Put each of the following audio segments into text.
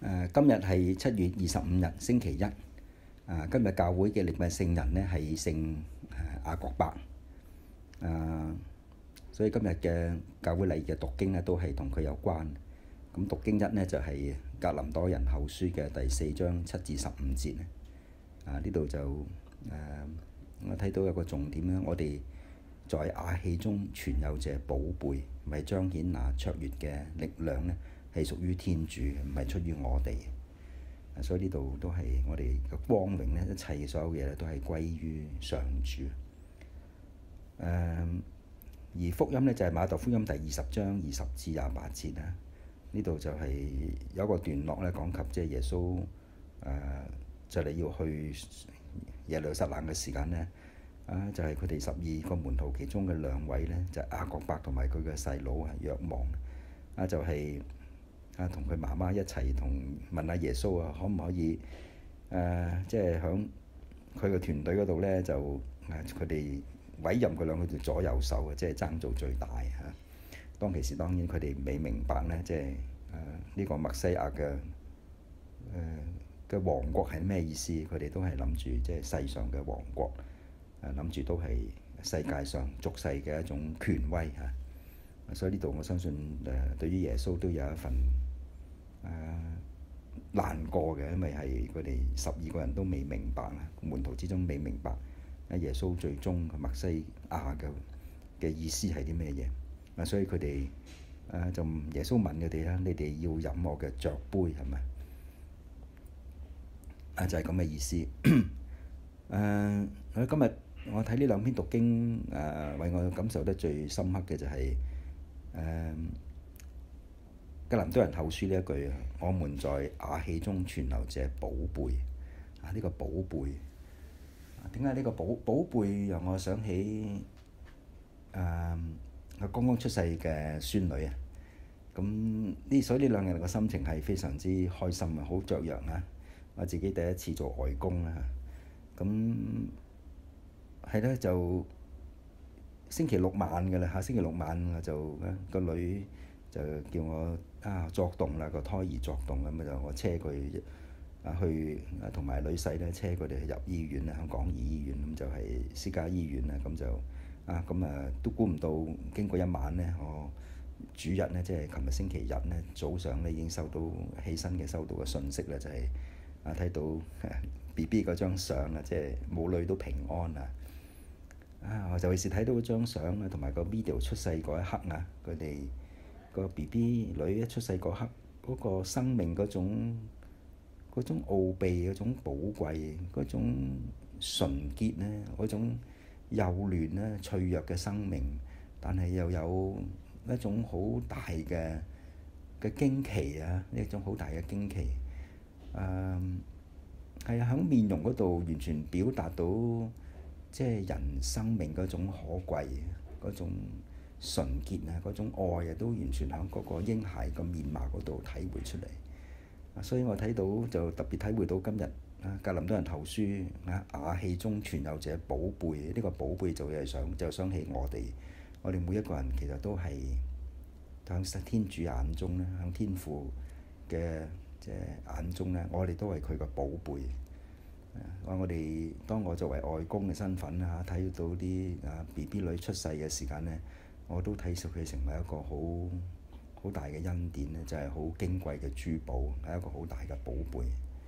今日係7月25日星期一。今日教會嘅禮拜聖人呢係聖雅各伯。所以今日嘅教會禮嘅讀經呢都係同佢有關。咁讀經一呢就係格林多人後書嘅第4章7至15節。呢度就我睇到有個重點咧，我哋在瓦器中存有這寶貝，為彰顯那卓越嘅力量呢，係屬於天主，唔係出於我哋。所以呢度都係我哋嘅光榮呢，一切所有嘢都係歸於上主。而福音呢，就係馬竇福音第20章20至28節啦。呢度就係有一個段落咧，講及即係耶穌就嚟要去耶路撒冷嘅時間呢，就係佢哋12個門徒其中嘅2位呢，就係雅各伯同埋佢嘅細佬若望，就係同佢媽媽一齊問下耶穌可唔可以即係響佢嘅團隊嗰度呢，就佢哋委任佢兩個做左右手，即係爭做最大嚇。當其時當然佢哋未明白呢，即係呢個默西亞嘅王國係咩意思？佢哋都係諗住即係世上嘅王國，諗住都係世界上俗世嘅一種權威嚇。所以呢度我相信對於耶穌都有一份難過嘅，因為係佢哋12個人都未明白門徒之中未明白耶穌最終默西亞嘅意思係啲咩嘢。所以佢哋就耶穌問佢哋啦：你哋要飲我嘅爵杯係咪？就係咁嘅意思。今日我睇呢2篇讀經，為我感受得最深刻嘅就係格林多人後書呢一句：我們在瓦器中存留這寶貝。呢個寶貝，點解呢個寶貝讓我想起我剛剛出世嘅孫女啊？所以呢2日嘅心情係非常之開心啊，好雀躍啊！我自己第一次做外公啦，咁係咧就星期六晚嘅啦，星期六晚我就個女就叫我作動啦，個胎兒作動咁就我車佢去同埋女婿咧車佢哋去入醫院啊，香港醫院咁就係私家醫院啊，咁就都估唔到經過一晚咧，我主日咧即係琴日星期日咧早上咧已經起身收到個訊息啦，就係睇到 BB 嗰張相啊，即係母女都平安啊！我就係睇到嗰張相啊，同埋個 video 出世嗰一刻啊，佢哋個 BB 女一出世嗰刻，嗰個生命嗰種奧秘、嗰種寶貴、嗰種純潔咧、嗰種幼嫩咧、脆弱嘅生命，但係又有一種好大嘅驚奇啊！呢一種好大嘅驚奇。係喺面容嗰度完全表達到即係人生命嗰種可貴、嗰種純潔啊、嗰種愛啊，都完全喺嗰個嬰孩個面貌嗰度體會出嚟。所以我睇到就特別體會到今日格林多人後書瓦器中存有這寶貝。呢個寶貝就想起我哋每一個人其實都係喺天主眼中咧，喺天父嘅即係眼中咧，我哋都係佢個寶貝。當我作為外公嘅身份睇到啲BB 女出世嘅時間咧，我都睇到佢成為一個好大嘅恩典咧，就係好矜貴嘅珠寶，係一個好大嘅寶貝。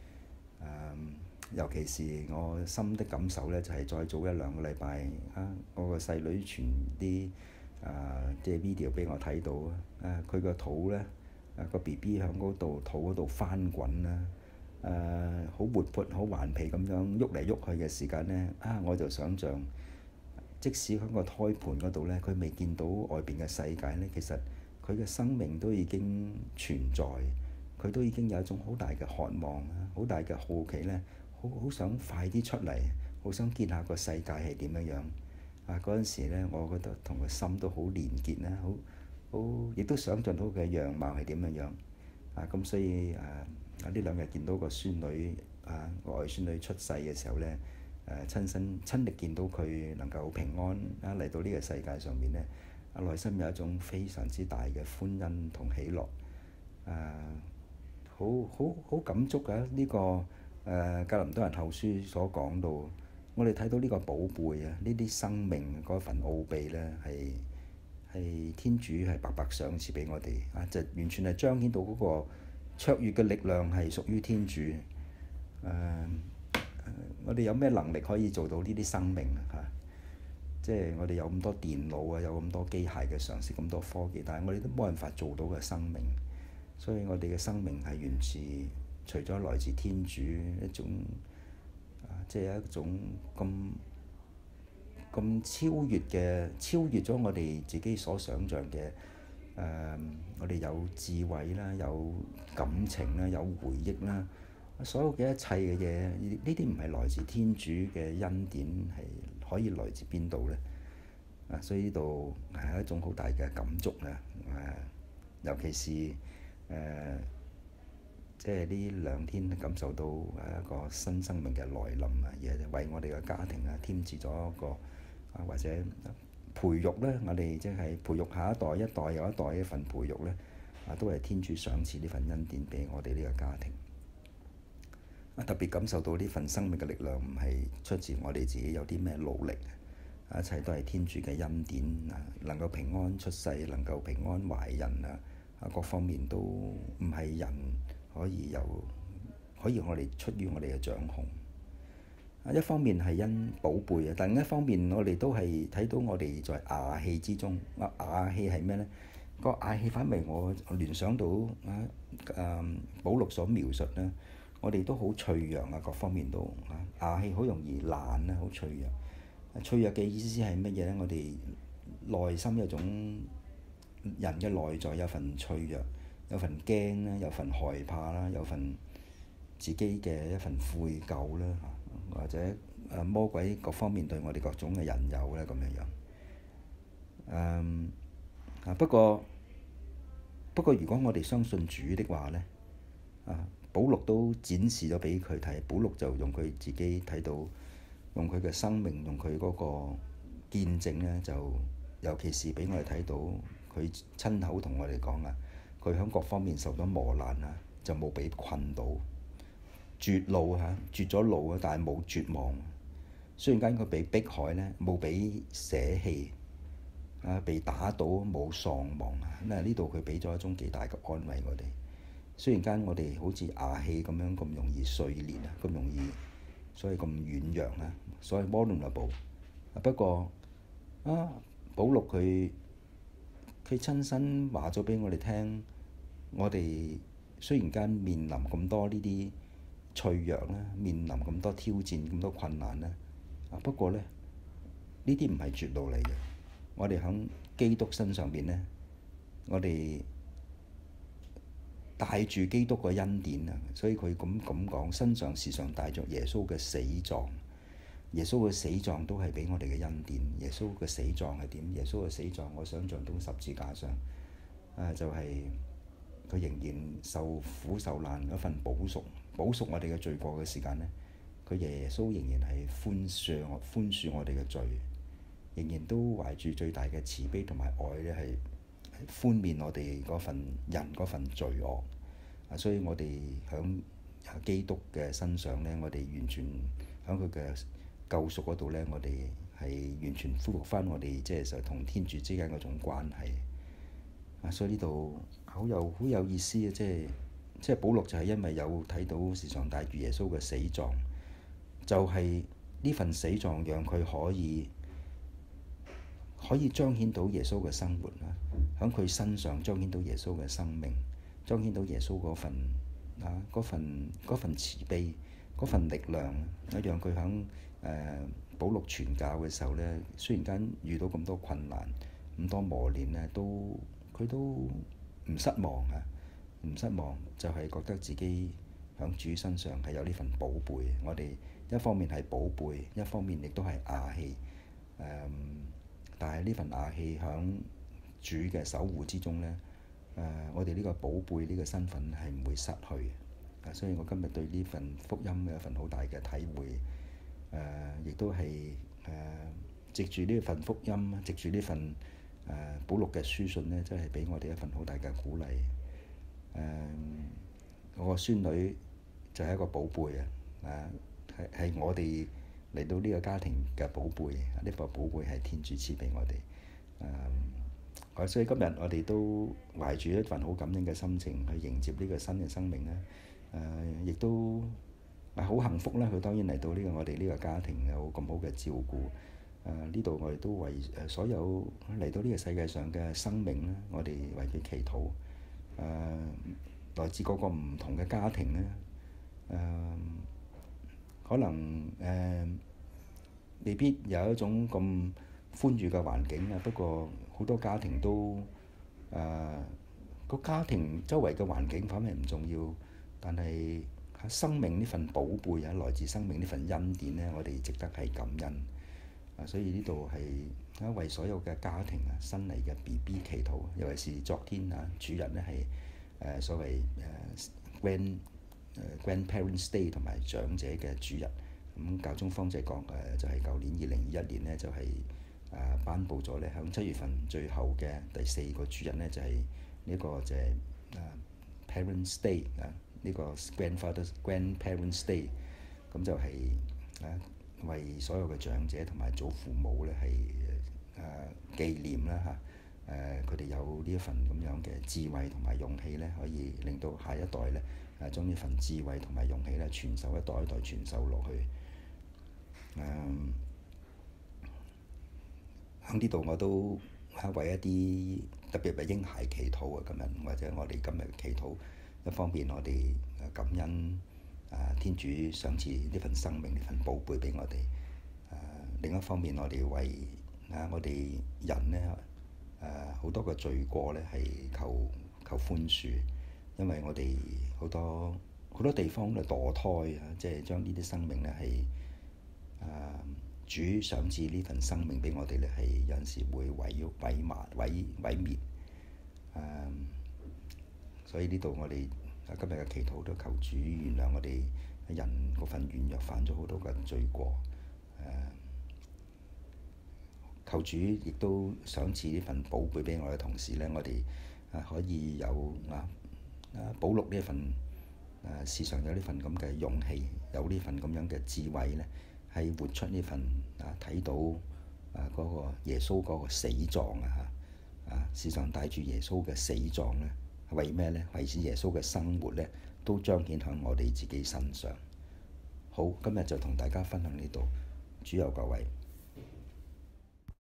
尤其是我深的感受咧，就係再早1-2個禮拜我個細女傳啲即係 video 俾我睇到佢個肚咧個 BB 喺嗰度肚嗰度翻滾啦，好活潑、好頑皮咁樣喐嚟喐去嘅時間咧，我就想像，即使喺個胎盤嗰度咧，佢未見到外邊嘅世界咧，其實佢嘅生命都已經存在，佢都已經有一種好大嘅渴望、好大嘅好奇咧，好想快啲出嚟，好想見下個世界係點樣樣。嗰陣時咧，我覺得同個心都好連結啦，亦都想像到佢嘅樣貌係點樣樣。咁所以呢2日見到個孫女個外孫女出世嘅時候咧，親歷見到佢能夠平安嚟到呢個世界上面咧，內心有一種非常之大嘅歡欣同喜樂。 好感觸啊！呢個格林多人後書所講到，我哋睇到呢個寶貝啊，呢啲生命嗰份奧秘咧，係天主係白白賞賜俾我哋啊！就完全係彰顯到嗰個卓越嘅力量係屬於天主。我哋有咩能力可以做到呢啲生命啊？即係我哋有咁多電腦啊，有咁多機械嘅常識，咁多科技，但係我哋都冇辦法做到嘅生命。所以我哋嘅生命係源自除咗來自天主一種即係一種咁超越咗我哋自己所想像嘅。我哋有智慧啦，有感情啦，有回憶啦，所有嘅一切嘅嘢，呢啲唔係來自天主嘅恩典，係可以來自邊度呢？所以呢度係一種好大嘅感觸啊！尤其是即係呢兩天感受到一個新生命嘅來臨啊，而係為我哋嘅家庭添置咗一個或者培育咧，我哋即係培育下一代，一代又一代一份培育咧，都係天主賞賜呢份恩典俾我哋呢個家庭。特別感受到呢份生命嘅力量唔係出自我哋自己有啲咩努力，一切都係天主嘅恩典啊！能夠平安出世，能夠平安懷孕各方面都唔係人可以我哋出於我哋嘅掌控。一方面係因寶貝啊，但另一方面我哋都係睇到我哋在瓦器之中。瓦器係咩呢？個瓦器反為我聯想到保祿所描述咧，我哋都好脆弱各方面都瓦器好容易爛好脆弱。脆弱嘅意思係乜嘢呢？我哋內心有種人嘅內在有份脆弱，有份驚啦，有份害怕啦，有份自己嘅一份悔疚啦，或者魔鬼各方面對我哋各種嘅引誘咧，咁樣。不過如果我哋相信主的話咧，保祿都展示咗俾佢睇。保祿就用佢自己睇到，用佢嘅生命，用佢嗰個見證咧，就尤其是俾我哋睇到佢親口同我哋講佢喺各方面受咗磨難就冇俾困到。絕咗路但係冇絕望。雖然間佢被迫害咧，冇俾捨棄被打倒冇喪亡。呢度佢俾咗一種幾大嘅安慰我哋。雖然間我哋好似瓦器咁樣咁容易碎裂咁容易，所以咁軟弱所以 vulnerable。不過保祿佢親身話咗俾我哋聽，我哋雖然間面臨咁多呢啲脆弱啦，面臨咁多挑戰、咁多困難啦，不過咧呢啲唔係絕路嚟嘅。我哋喺基督身上邊咧，我哋帶住基督個恩典所以佢咁講，身上時常帶着耶穌嘅死狀。耶穌嘅死狀都係俾我哋嘅恩典。耶穌嘅死狀係點？耶穌嘅死狀，我想像到十字架上就係佢仍然受苦受難嗰份補贖我哋嘅罪過嘅時間咧，佢耶穌仍然係寬恕我哋嘅罪，仍然都懷住最大嘅慈悲同埋愛咧，係寬免我哋嗰份罪惡。所以我哋響基督嘅身上咧，我哋完全響佢嘅救贖嗰度咧，我哋係完全恢復翻我哋即係就同天主之間嗰種關係。所以呢度好有意思啊！即係保祿就係因為有睇到時常帶住耶穌嘅死狀，就係呢份死狀讓佢可以彰顯到耶穌嘅生活響佢身上彰顯到耶穌嘅生命，彰顯到耶穌嗰份慈悲，嗰份力量讓佢響保祿傳教嘅時候咧，雖然間遇到咁多困難、咁多磨練咧，佢都唔失望就係覺得自己響主身上係有呢份寶貝。我哋一方面係寶貝，一方面亦都係瓦器。但係呢份瓦器響主嘅守護之中咧，我哋呢個寶貝呢個身份係唔會失去。所以我今日對呢份福音嘅一份好大嘅體會，亦都係藉住呢份福音，藉住呢份保祿嘅書信咧，真係俾我哋一份好大嘅鼓勵。 我個孫女就係一個寶貝啊！係我哋嚟到呢個家庭嘅寶貝，呢個寶貝係天主賜俾我哋。所以今日我哋都懷住一份好感恩嘅心情去迎接呢個新嘅生命咧。亦都好幸福啦！佢當然嚟到我哋呢個家庭有咁好嘅照顧。呢度我哋都為所有嚟到呢個世界上嘅生命咧，我哋為佢祈禱。來自各個唔同嘅家庭咧，可能未必有一種咁寬裕嘅環境啊。不過好多家庭都個家庭周圍嘅環境反而唔重要，但係生命呢份寶貝啊，來自生命呢份恩典咧，我哋值得係感恩。所以呢度係為所有嘅家庭啊，新嚟嘅 BB 祈禱。尤其是昨天主日咧係所謂Grandparents Day 同埋長者嘅主日。咁教宗方濟各就係舊年2021年咧就係頒布咗咧，響7月份最後嘅第4個主日咧就係呢個就係Parents Day 呢個 Grandparents Day。咁就係為所有嘅長者同埋祖父母咧係紀念啦嚇。佢哋有呢一份咁樣嘅智慧同埋勇氣咧，可以令到下一代咧將呢份智慧同埋勇氣咧傳授一代一代傳授落去。喺呢度我都為一啲特別為嬰孩祈禱啊！今日或者我哋今日祈禱，一方面我哋感恩天主賞賜呢份生命呢份寶貝俾我哋。另一方面我哋為我哋人咧好多個罪過咧係求寬恕，因為我哋好多地方嘅墮胎即係將呢啲生命咧係主賞賜呢份生命俾我哋咧，係有陣時會毀滅。所以呢度我哋今日嘅祈禱都求主原諒我哋人嗰份軟弱，犯咗好多嘅罪過。求主亦都賞賜呢份寶貝俾我嘅同時咧，我哋可以有保祿呢一份時常有呢份咁嘅勇氣，有呢份咁樣嘅智慧咧，係活出呢份睇到嗰個耶穌嗰個死狀時常帶住耶穌嘅死狀咧，為咩咧？為使耶穌嘅生活咧都彰顯喺我哋自己身上。好，今日就同大家分享呢度，主佑各位。